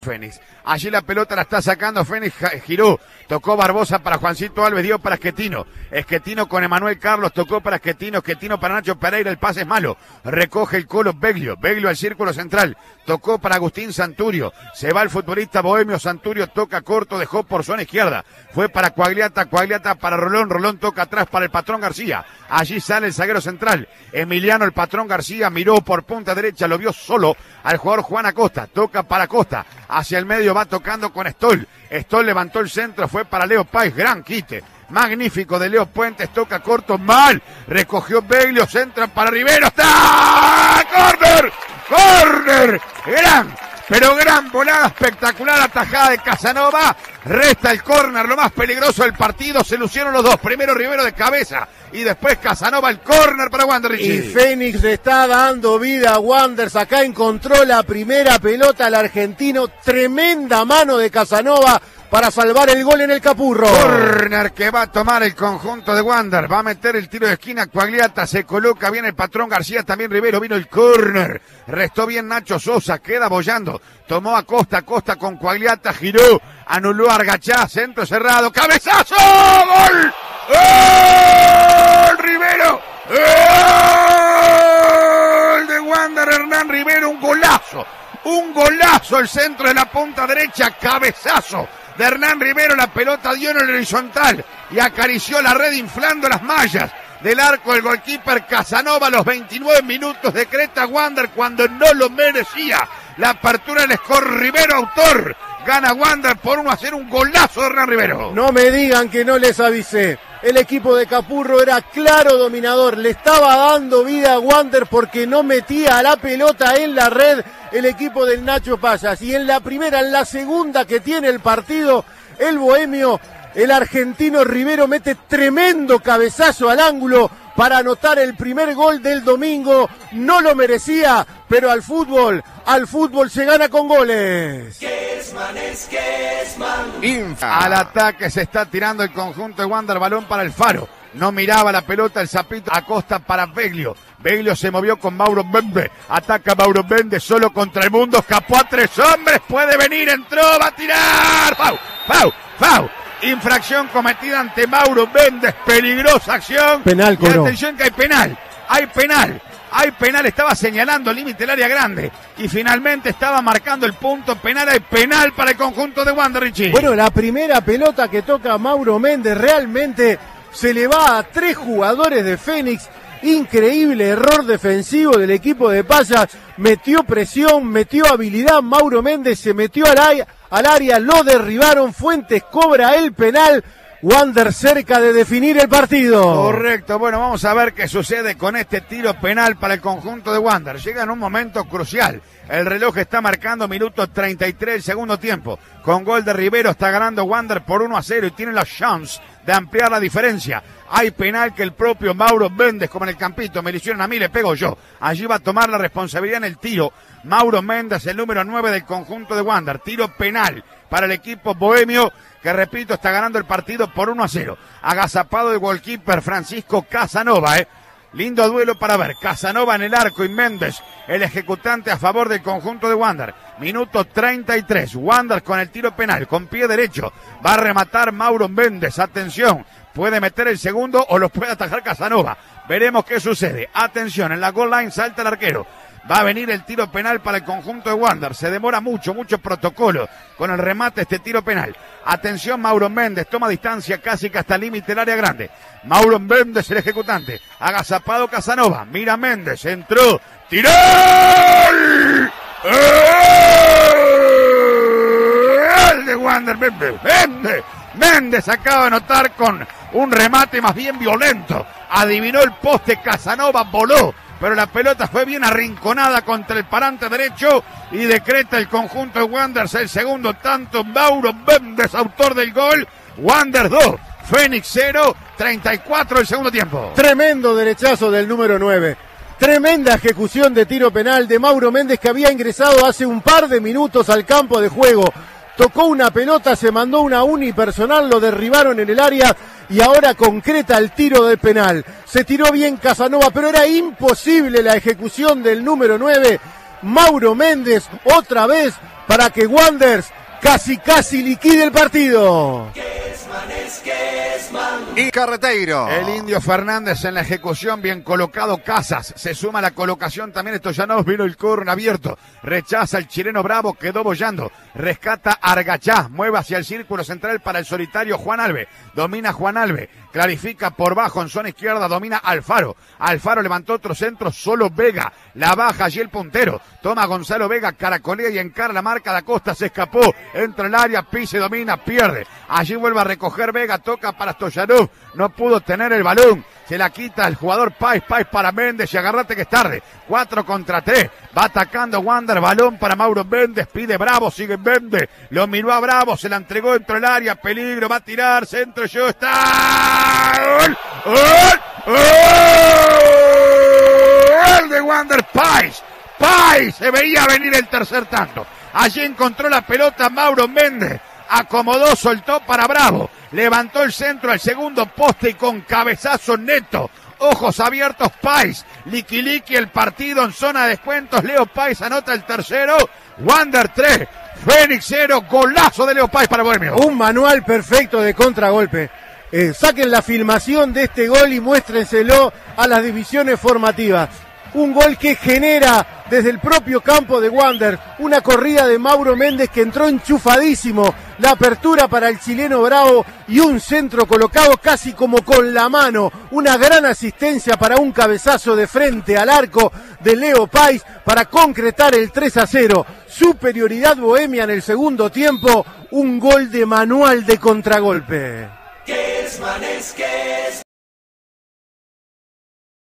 Fénix. Allí la pelota la está sacando Fénix, giró, tocó Barbosa para Juancito Alves, dio para Esquetino. Esquetino con Emanuel Carlos, tocó para Esquetino, Esquetino para Nacho Pereira, el pase es malo. Recoge el Colo Beglio, Beglio al círculo central, tocó para Agustín Santurio. Se va el futbolista bohemio, Santurio toca corto, dejó por zona izquierda. Fue para Quagliata, Quagliata para Rolón, Rolón toca atrás para el Patrón García. Allí sale el zaguero central, Emiliano el Patrón García, miró por punta derecha, lo vio solo al jugador Juan Acosta, toca para Acosta, hacia el medio va tocando con Stoll. Stoll levantó el centro, fue para Leo Páez, gran quite, magnífico de Leo Puentes, toca corto, mal, recogió Beglio, centra para Rivero, ¡está! ¡Córner! ¡Córner! Gran volada, espectacular atajada de Casanova, resta el córner, lo más peligroso del partido, se lucieron los dos, primero Rivero de cabeza y después Casanova el córner para Wander. Y Fénix le está dando vida a Wanderers, acá encontró la primera pelota al argentino, tremenda mano de Casanova para salvar el gol en el Capurro. Córner que va a tomar el conjunto de Wander, va a meter el tiro de esquina Quagliata, se coloca bien el Patrón García, también Rivero, vino el córner, restó bien Nacho Sosa, queda bollando, tomó a Costa con Quagliata, giró, anuló a Argachá, centro cerrado, cabezazo, gol, gol, Rivero, gol de Wander, Hernán Rivero, un golazo, el centro de la punta derecha, cabezazo de Hernán Rivero, la pelota dio en el horizontal y acarició la red inflando las mallas del arco del goalkeeper Casanova. A los 29 minutos decreta Wander cuando no lo merecía. La apertura del score, Rivero autor, gana Wander por 1-0, un golazo de Hernán Rivero. No me digan que no les avisé. El equipo de Capurro era claro dominador, le estaba dando vida a Wander porque no metía la pelota en la red el equipo del Nacho Payas. Y en la segunda que tiene el partido, el bohemio, el argentino Rivero mete tremendo cabezazo al ángulo para anotar el primer gol del domingo. No lo merecía, pero al fútbol se gana con goles. Al ataque se está tirando el conjunto de Wander, balón para el Faro. No miraba la pelota el Zapito, Acosta para Beglio. Beglio se movió con Mauro Mendes. Ataca Mauro Mendes solo contra el mundo. Escapó a 3 hombres. Puede venir, entró, va a tirar. ¡Fau! Infracción cometida ante Mauro Mendes. Peligrosa acción. Penal, y atención que hay penal. Hay penal, estaba señalando el límite del área grande y finalmente estaba marcando el punto penal. Hay penal para el conjunto de Wander, Richie. Bueno, la primera pelota que toca Mauro Mendes realmente se le va a 3 jugadores de Fénix. Increíble error defensivo del equipo de Payas. Metió presión, metió habilidad. Mauro Mendes se metió al área, lo derribaron. Fuentes cobra el penal. Wander cerca de definir el partido. Correcto, bueno, vamos a ver qué sucede con este tiro penal para el conjunto de Wander. Llega en un momento crucial. El reloj está marcando minuto 33 del segundo tiempo. Con gol de Rivero está ganando Wander por 1-0 y tiene la chance de ampliar la diferencia. Hay penal que el propio Mauro Mendes, como en el campito, me lo hicieron a mí, le pego yo. Allí va a tomar la responsabilidad en el tiro. Mauro Mendes, el número 9 del conjunto de Wander. Tiro penal para el equipo bohemio, que repito, está ganando el partido por 1-0. Agazapado el goalkeeper Francisco Casanova, Lindo duelo para ver. Casanova en el arco y Mendes, el ejecutante a favor del conjunto de Wander. Minuto 33. Wander con el tiro penal, con pie derecho. Va a rematar Mauro Mendes. Atención, puede meter el segundo o lo puede atajar Casanova. Veremos qué sucede. Atención, en la goal line salta el arquero. Va a venir el tiro penal para el conjunto de Wander. Se demora mucho protocolo con el remate este tiro penal. Atención, Mauro Mendes toma distancia casi que hasta el límite del área grande. Mauro Mendes, el ejecutante. Agazapado Casanova. Mira Mendes, entró, tiró. ¡Gol de Wander! Mendes acaba de anotar con un remate más bien violento. Adivinó el poste, Casanova voló, pero la pelota fue bien arrinconada contra el parante derecho y decreta el conjunto de Wander el segundo tanto. Mauro Mendes, autor del gol. Wander 2, Fénix 0, 34 el segundo tiempo. Tremendo derechazo del número 9. Tremenda ejecución de tiro penal de Mauro Mendes, que había ingresado hace un par de minutos al campo de juego. Tocó una pelota, se mandó una unipersonal, lo derribaron en el área y ahora concreta el tiro del penal. Se tiró bien Casanova, pero era imposible la ejecución del número 9. Mauro Méndez otra vez para que Wanderers casi liquide el partido. Y Carreteiro. El Indio Fernández en la ejecución, bien colocado Casas. Se suma la colocación también Stoyanov, vino el córner abierto. Rechaza el chileno Bravo, quedó bollando. Rescata Argachá, mueve hacia el círculo central para el solitario Juan Alve. Domina Juan Alve, clarifica por bajo en zona izquierda, domina Alfaro. Alfaro levantó otro centro, solo Vega. La baja allí el puntero. Toma Gonzalo Vega, caracolea y encara la marca de Acosta. Se escapó, entra el área, pise, domina, pierde. Allí vuelve a recoger Vega, toca para Stoyanov. No pudo tener el balón. Se la quita el jugador Páez para Méndez y agarrate que es tarde. 4 contra 3. Va atacando Wander, balón para Mauro Méndez. Pide Bravo, sigue Méndez. Lo miró a Bravo, se la entregó dentro del área. Peligro, va a tirar, centro, yo está. ¡Gol! ¡Gol! ¡Gol de Wander Páez! Páez se veía venir el tercer tanto. Allí encontró la pelota Mauro Méndez. Acomodó, soltó para Bravo. Levantó el centro al segundo poste y con cabezazo neto. Ojos abiertos Páez. Liqui el partido en zona de descuentos. Leo Páez anota el tercero. Wander 3. Fénix 0. Golazo de Leo Páez para Bohemio. Un manual perfecto de contragolpe. Saquen la filmación de este gol y muéstrenselo a las divisiones formativas. Un gol que genera desde el propio campo de Wander una corrida de Mauro Méndez que entró enchufadísimo, la apertura para el chileno Bravo y un centro colocado casi como con la mano, una gran asistencia para un cabezazo de frente al arco de Leo Páez para concretar el 3-0, superioridad bohemia en el segundo tiempo, un gol de manual de contragolpe.